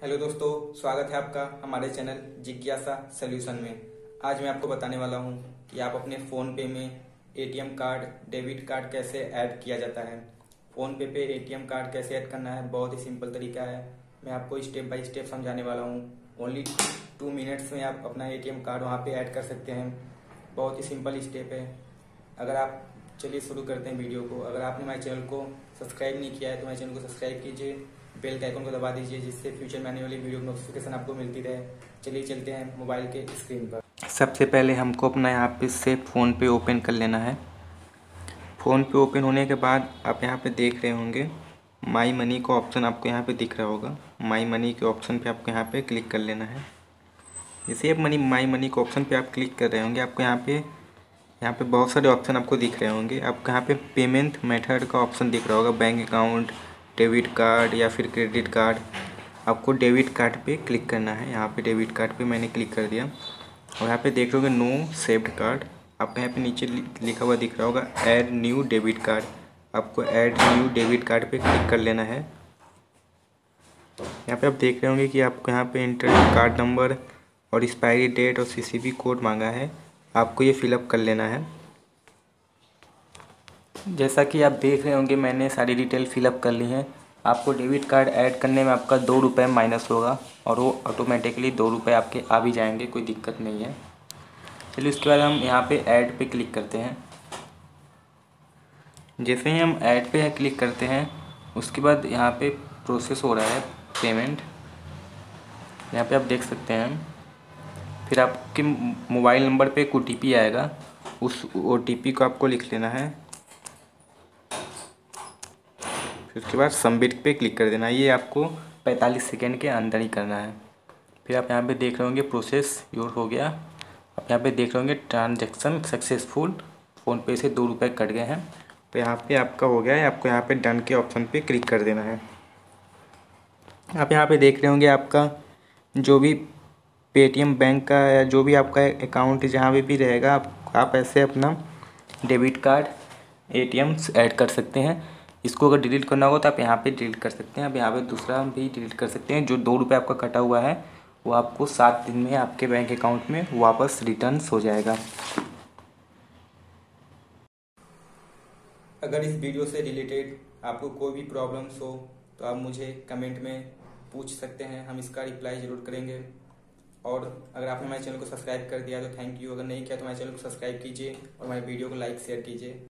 Hello दोस्तों, स्वागत है आपका हमारे चैनल जिज्ञासा सॉल्यूशन में। आज मैं आपको बताने वाला हूं कि आप अपने फ़ोन पे में एटीएम कार्ड, डेबिट कार्ड कैसे ऐड किया जाता है। फ़ोन पे एटीएम कार्ड कैसे ऐड करना है, बहुत ही सिंपल तरीका है। मैं आपको स्टेप बाय स्टेप समझाने वाला हूं। ओनली 2 मिनट्स में आप अपना एटीएम कार्ड वहां पे ऐड कर सकते हैं। बहुत ही सिंपल स्टेप है। अगर आप चलिए शुरू करते हैं वीडियो को। अगर आपने हमारे चैनल को सब्सक्राइब नहीं किया है तो हमारे चैनल को सब्सक्राइब कीजिए, बेल के आइकन को दबा दीजिए, जिससे फ्यूचर में आने वाली वीडियो की नोटिफिकेशन आपको मिलती रहे। चलिए चलते हैं मोबाइल के स्क्रीन पर। सबसे पहले हमको अपना यहाँ पे से फ़ोन पे ओपन कर लेना है। फ़ोन पे ओपन होने के बाद आप यहाँ पे देख रहे होंगे माई मनी का ऑप्शन आपको यहाँ पे दिख रहा होगा। माई मनी के ऑप्शन पे आपको यहाँ पे क्लिक कर लेना है। जैसे आप माई मनी के ऑप्शन पे आप क्लिक कर रहे होंगे, आपको यहाँ पे बहुत सारे ऑप्शन आपको दिख रहे होंगे। आपको यहाँ पे पेमेंट मेथड का ऑप्शन दिख रहा होगा, बैंक अकाउंट, डेबिट कार्ड या फिर क्रेडिट कार्ड। आपको डेबिट कार्ड पे क्लिक करना है। यहाँ पे डेबिट कार्ड पे मैंने क्लिक कर दिया और यहाँ पे देख रहे होगे नो सेव्ड कार्ड। आपको यहाँ पे नीचे लिखा हुआ दिख रहा होगा ऐड न्यू डेबिट कार्ड। आपको ऐड न्यू डेबिट कार्ड पे क्लिक कर लेना है। यहाँ पे आप देख रहे होंगे कि आपको यहाँ पे इंटर कार्ड नंबर और एक्सपायरी डेट और सीसीवी कोड मांगा है। आपको ये फिलअप कर लेना है। जैसा कि आप देख रहे होंगे मैंने सारी डिटेल फिलअप कर ली है। आपको डेबिट कार्ड ऐड करने में आपका 2 रुपये माइनस होगा और वो ऑटोमेटिकली 2 रुपये आपके आ भी जाएंगे, कोई दिक्कत नहीं है। चलिए उसके बाद हम यहाँ पे ऐड पे क्लिक करते हैं। जैसे ही हम ऐड पे क्लिक करते हैं उसके बाद यहाँ पे प्रोसेस हो रहा है पेमेंट। यहाँ पे आप देख सकते हैं। फिर आपके मोबाइल नंबर पे एक OTP आएगा, उस OTP को आपको लिख लेना है। फिर उसके बाद सबमिट पे क्लिक कर देना है। ये आपको 45 सेकेंड के अंदर ही करना है। फिर आप यहाँ पे देख रहे होंगे प्रोसेस योर हो गया। आप यहाँ पे देख रहे होंगे ट्रांजैक्शन सक्सेसफुल, फ़ोनपे से 2 रुपये कट गए हैं। तो यहाँ पे आपका हो गया है। आपको यहाँ पे डन के ऑप्शन पे क्लिक कर देना है। आप यहाँ पे देख रहे होंगे आपका जो भी पेटीएम बैंक का या जो भी आपका अकाउंट जहाँ भी रहेगा, आप ऐसे अपना डेबिट कार्ड एटीएम ऐड कर सकते हैं। इसको अगर डिलीट करना होगा तो आप यहाँ पे डिलीट कर सकते हैं। आप यहाँ पे दूसरा भी डिलीट कर सकते हैं। जो 2 रुपये आपका कटा हुआ है वो आपको 7 दिन में आपके बैंक अकाउंट में वापस रिटर्न हो जाएगा। अगर इस वीडियो से रिलेटेड आपको कोई भी प्रॉब्लम्स हो तो आप मुझे कमेंट में पूछ सकते हैं, हम इसका रिप्लाई ज़रूर करेंगे। और अगर आपने हमारे चैनल को सब्सक्राइब कर दिया तो थैंक यू। अगर नहीं किया तो हमारे चैनल को सब्सक्राइब कीजिए और हमारे वीडियो को लाइक शेयर कीजिए।